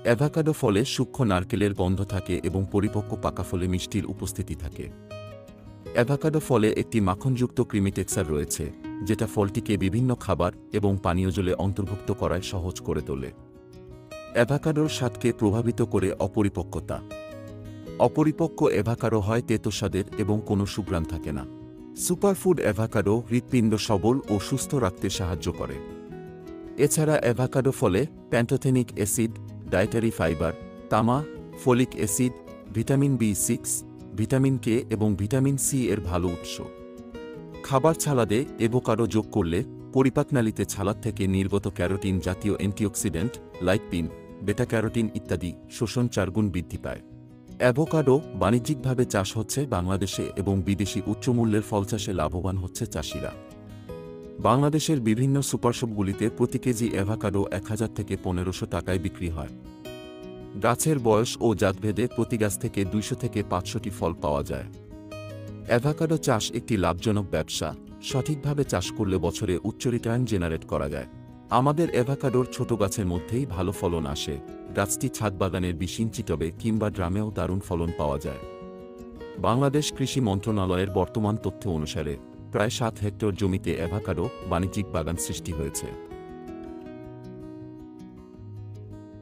Avocado ফলে সূক্ষ্ম নারকেলের গন্ধ থাকে এবং পরিপক্ক পাকা ফলে মিষ্টির উপস্থিতি থাকে। অ্যাভোকাডো ফলে একটি মাখনযুক্ত ক্রিমি টেক্সচার রয়েছে, যেটা ফলটিকে বিভিন্ন খাবার এবং পানীয় জলে অন্তর্ভুক্ত করায় সহজ করে তোলে। অ্যাভোকাডোর স্বাদকে প্রভাবিত করে অপরিপক্কতা। অপরিপক্ক অ্যাভোকাডো হয় তেতো স্বাদের এবং কোনো সুঘ্রাণ থাকে না। সুপারফুড অ্যাভোকাডো হৃৎপিণ্ড সবল ও সুস্থ রাখতে সাহায্য করে। এছাড়া অ্যাভোকাডো ফলে প্যান্টোথেনিক অ্যাসিড, ডায়েটারি ফাইবার, তামা, ফলিক অ্যাসিড, ভিটামিন বি6, ভিটামিন কে এবং ভিটামিন সি এর ভালো উৎস। খাবার ছালাদে অ্যাভোকাডো যোগ করলে পরিপাকনালীতে ছালাদ থেকে নির্গত ক্যারোটিন জাতীয় অ্যান্টিঅক্সিডেন্ট, লাইকপিন, বেটা ক্যারোটিন ইত্যাদি শোষণ 4 গুণ বৃদ্ধি পায়। অ্যাভোকাডো বাণিজ্যিকভাবে চাষ হচ্ছে বাংলাদেশে এবং বিদেশি উচ্চমূল্যের ফল চাষে লাভবান হচ্ছে চাষিরা। বাংলাদেশের বিভিন্ন সুপারশপগুলিতে প্রতি কেজি অ্যাভোকাডো 1000 থেকে 1500 টাকায় বিক্রি হয়। গাছের বয়স ও জাতভেদে প্রতি গাছ থেকে 200 থেকে 500টি ফল পাওয়া যায়। অ্যাভোকাডো চাষ একটি লাভজনক ব্যবসা। সঠিকভাবে চাষ করলে বছরে উচ্চ রিটার্ন জেনারেট করা যায়। আমাদের অ্যাভোকাডোর ছোট গাছের মধ্যেই ভালো ফলন আসে। গাছটি ছাদ বাগানের 20 ইঞ্চি টবে কিংবা ড্রামেও দারুণ ফলন পাওয়া যায়। বাংলাদেশ কৃষি মন্ত্রণালয়ের বর্তমান তথ্য অনুসারে প্রায় 7 হেক্টর জমিতে অ্যাভোকাডো বাণিজ্যিক বাগান সৃষ্টি হয়েছে।